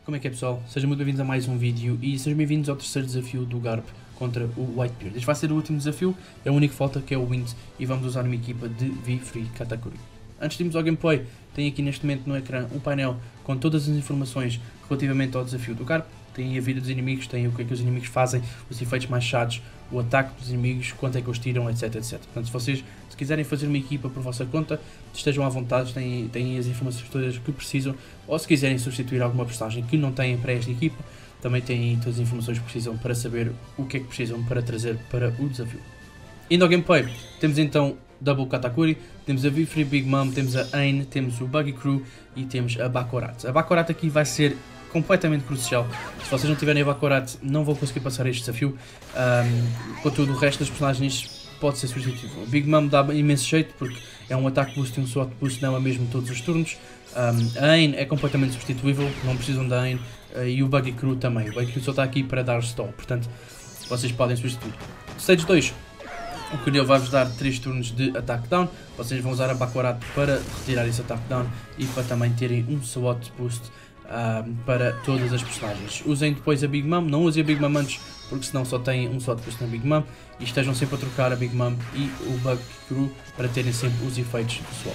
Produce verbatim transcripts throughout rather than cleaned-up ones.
Como é que é, pessoal? Sejam muito bem-vindos a mais um vídeo e sejam bem-vindos ao terceiro desafio do Garp contra o Whitebeard. Este vai ser o último desafio, é o único que falta, que é o Wind, e vamos usar uma equipa de V-Free Katakuri. Antes de irmos ao gameplay, tem aqui neste momento no ecrã um painel com todas as informações relativamente ao desafio do Garp. Tem a vida dos inimigos, tem o que é que os inimigos fazem, os efeitos mais chatos, o ataque dos inimigos, quanto é que eles tiram, etc, etcétera. Portanto, se vocês se quiserem fazer uma equipa por vossa conta, estejam à vontade, têm, têm as informações todas que precisam, ou se quiserem substituir alguma personagem que não têm para esta equipa, também têm todas as informações que precisam para saber o que é que precisam para trazer para o desafio. Indo ao gameplay, temos então Double Katakuri, temos a V-Free Big Mom, temos a Ain, temos o Buggy Crew e temos a Bakorat. A Bakorat aqui vai ser completamente crucial. Se vocês não tiverem a Bakorat, não vão conseguir passar este desafio. Um, contudo, o resto das personagens pode ser substituível. O Big Mom dá imenso jeito porque é um ataque boost e um SWAT boost nela mesmo todos os turnos. Um, a Ain é completamente substituível, não precisam da Ain. Uh, e o Buggy Crew também. O Buggy Crew só está aqui para dar stall, portanto vocês podem substituir. Stage dois. O que ele vai-vos dar três turnos de attack down. Vocês vão usar a Bakorat para retirar esse attack down e para também terem um SWAT boost uh, para todas as personagens. Usem depois a Big Mom, não usem a Big Mom antes, porque senão só têm um SWAT boost na Big Mom. E estejam sempre a trocar a Big Mom e o Bug Crew para terem sempre os efeitos do swap.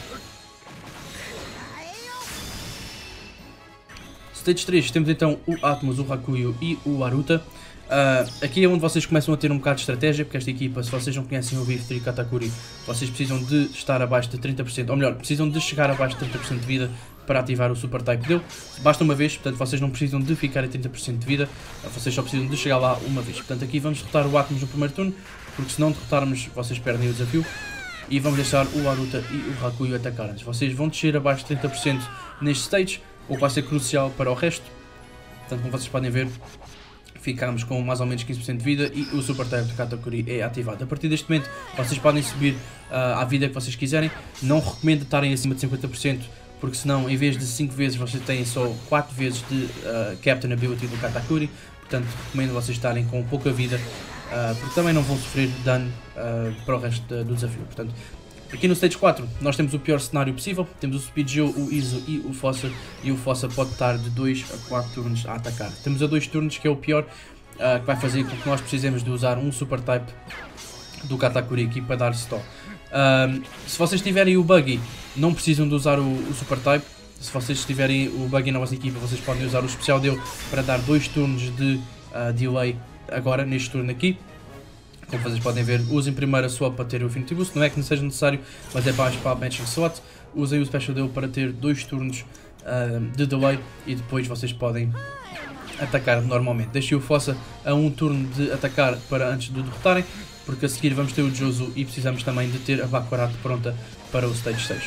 Stage três, temos então o Atmos, o Hakuyo e o Aruta. Uh, aqui é onde vocês começam a ter um bocado de estratégia, porque esta equipa, se vocês não conhecem o V-Free Katakuri, vocês precisam de estar abaixo de trinta por cento, ou melhor, precisam de chegar abaixo de trinta por cento de vida para ativar o Super Type dele. Basta uma vez, portanto vocês não precisam de ficar a trinta por cento de vida, vocês só precisam de chegar lá uma vez. Portanto aqui vamos derrotar o Atmos no primeiro turno, porque se não derrotarmos vocês perdem o desafio. E vamos deixar o Aruta e o Hakuyo atacarem-nos. Vocês vão descer abaixo de trinta por cento neste stage, o que vai ser crucial para o resto. Portanto, como vocês podem ver, ficamos com mais ou menos quinze por cento de vida e o Super Type de Katakuri é ativado. A partir deste momento, vocês podem subir uh, à vida que vocês quiserem. Não recomendo estarem acima de cinquenta por cento, porque senão, em vez de cinco vezes, vocês têm só quatro vezes de uh, Captain Ability do Katakuri. Portanto, recomendo vocês estarem com pouca vida, uh, porque também não vão sofrer dano uh, para o resto de, do desafio. Portanto, aqui no Stage quatro, nós temos o pior cenário possível. Temos o Speed Joe, o Iso e o Fossa. E o Fossa pode estar de dois a quatro turnos a atacar. Temos a dois turnos, que é o pior, uh, que vai fazer com que nós precisemos de usar um Super Type do Katakuri aqui para dar stall. Uh, se vocês tiverem o Buggy, não precisam de usar o, o Super Type. Se vocês tiverem o Buggy na vossa equipa, vocês podem usar o especial dele para dar dois turnos de uh, delay agora, neste turno aqui. Como vocês podem ver, usem primeiro a swap para ter o Infinity Boost, não é que não seja necessário, mas é mais para a Matching SWAT. Usem o special dele para ter dois turnos uh, de delay e depois vocês podem atacar normalmente. Deixem o Fossa a um turno de atacar para antes de derrotarem, porque a seguir vamos ter o Jozu e precisamos também de ter a Bakorat pronta para o Stage seis.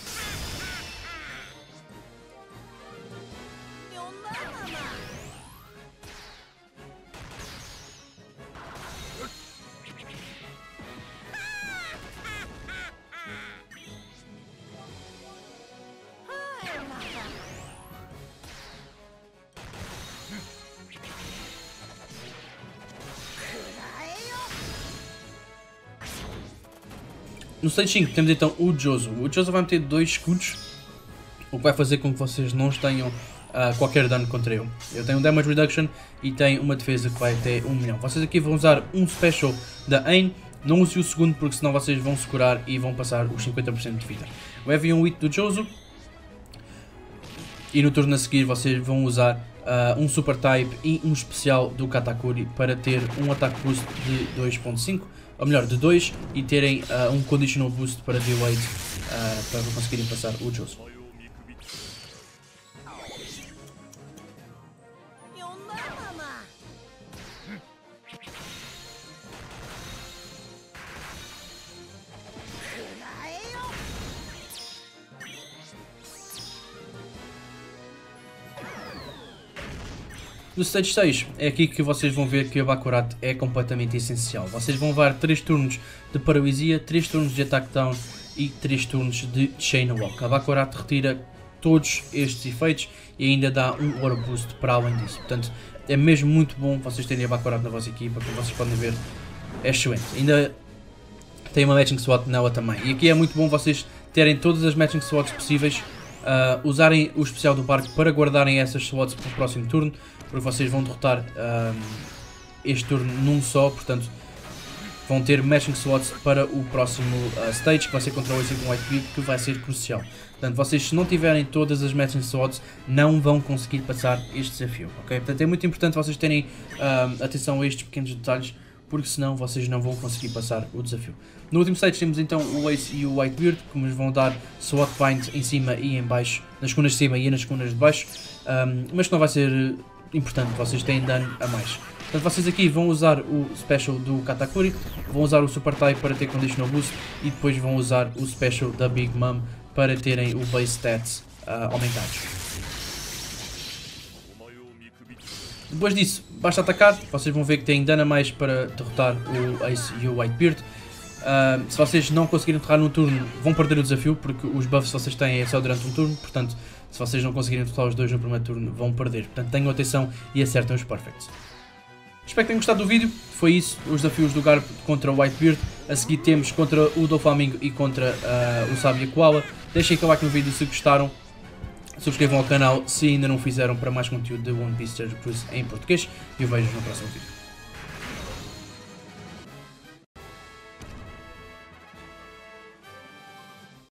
No Stage cinco temos então o Jozu. O Jozu vai meter dois escudos, o que vai fazer com que vocês não tenham uh, qualquer dano contra ele. Eu tenho um Damage Reduction e tem uma defesa que vai até um milhão. Vocês aqui vão usar um Special da Ain. Não use o segundo porque senão vocês vão se curar e vão passar os cinquenta por cento de vida. O Heavy um hit do Jozu. E no turno a seguir vocês vão usar uh, um Super Type e um especial do Katakuri para ter um ataque boost de dois ponto cinco. Ou melhor, de dois, e terem uh, um Conditional Boost para delay uh, para conseguirem passar o Jozu. No Stage seis é aqui que vocês vão ver que a Bakorat é completamente essencial. Vocês vão levar três turnos de paralisia, três turnos de attack down e três turnos de chain walk. A Bakorat retira todos estes efeitos e ainda dá um Aura Boost para além disso. Portanto, é mesmo muito bom vocês terem a Bakorat na vossa equipa, como vocês podem ver, é excelente. Ainda tem uma Matching SWAT nela também. E aqui é muito bom vocês terem todas as Matching SWATs possíveis uh, usarem o especial do barco para guardarem essas slots para o próximo turno, porque vocês vão derrotar uh, este turno num só, portanto vão ter matching slots para o próximo uh, stage, que vai ser contra o Ace com Whitebeard, que vai ser crucial. Portanto, vocês se não tiverem todas as matching slots, não vão conseguir passar este desafio, ok? Portanto, é muito importante vocês terem uh, atenção a estes pequenos detalhes, porque senão vocês não vão conseguir passar o desafio. No último stage temos então o Ace e o Whitebeard, que nos vão dar SWAT Bind em cima e em baixo, nas colunas de cima e nas colunas de baixo, um, mas que não vai ser importante, vocês têm dano a mais. Portanto, vocês aqui vão usar o Special do Katakuri, vão usar o Super Tai para ter Conditional Boost e depois vão usar o Special da Big Mom para terem o Base Stats uh, aumentados. Depois disso, basta atacar, vocês vão ver que têm dano a mais para derrotar o Ace e o Whitebeard. Uh, se vocês não conseguirem derrotar no turno, vão perder o desafio, porque os buffs que vocês têm é só durante um turno, portanto, se vocês não conseguirem derrotar os dois no primeiro turno, vão perder. Portanto, tenham atenção e acertem os Perfects. Espero que tenham gostado do vídeo, foi isso, os desafios do Garp contra o Whitebeard. A seguir temos contra o Doflamingo e contra uh, o Sabia Koala. Deixem aqui like no vídeo se gostaram, subscrevam ao canal se ainda não fizeram, para mais conteúdo de One Piece Treasure Cruise em português, e eu vejo-vos no próximo vídeo.